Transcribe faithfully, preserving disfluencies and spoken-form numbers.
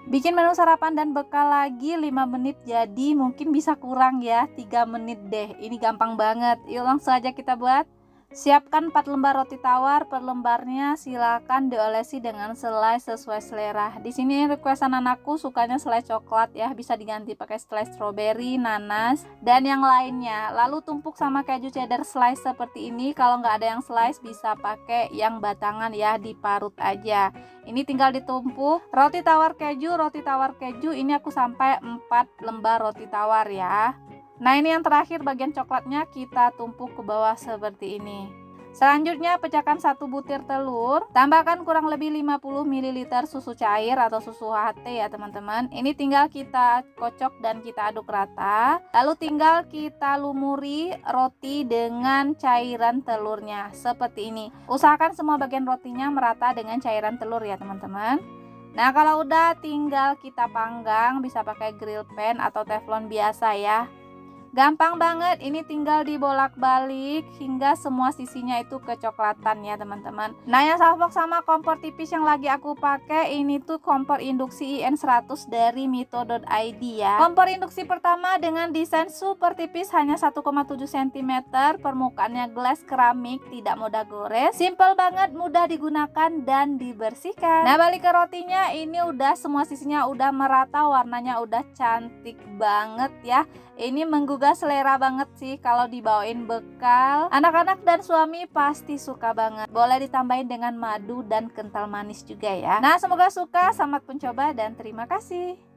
Bikin menu sarapan dan bekal lagi lima menit, jadi mungkin bisa kurang ya, tiga menit deh. Ini gampang banget. Yuk langsung aja kita buat. Siapkan empat lembar roti tawar, per lembarnya silakan diolesi dengan selai sesuai selera. Di sini requestan anakku sukanya selai coklat ya, bisa diganti pakai selai stroberi, nanas, dan yang lainnya. Lalu tumpuk sama keju cheddar slice seperti ini. Kalau nggak ada yang slice bisa pakai yang batangan ya, diparut aja. Ini tinggal ditumpuk. Roti tawar keju, roti tawar keju ini aku sampai empat lembar roti tawar ya. Nah ini yang terakhir, bagian coklatnya kita tumpuk ke bawah seperti ini. Selanjutnya pecahkan satu butir telur, tambahkan kurang lebih lima puluh mililiter susu cair atau susu H T ya teman-teman. Ini tinggal kita kocok dan kita aduk rata. Lalu tinggal kita lumuri roti dengan cairan telurnya seperti ini. Usahakan semua bagian rotinya merata dengan cairan telur ya teman-teman. Nah kalau udah tinggal kita panggang, bisa pakai grill pan atau teflon biasa ya. Gampang banget, ini tinggal dibolak-balik hingga semua sisinya itu kecoklatan ya teman-teman. Nah yang salfok sama kompor tipis yang lagi aku pakai ini tuh kompor induksi I N seratus dari mito dot I D ya. Kompor induksi pertama dengan desain super tipis, hanya satu koma tujuh sentimeter, permukaannya glass keramik, tidak mudah gores, simple banget, mudah digunakan dan dibersihkan. Nah balik ke rotinya, ini udah semua sisinya udah merata, warnanya udah cantik banget ya. Ini menggugah selera banget sih kalau dibawain bekal. Anak-anak dan suami pasti suka banget. Boleh ditambahin dengan madu dan kental manis juga ya. Nah semoga suka, selamat mencoba dan terima kasih.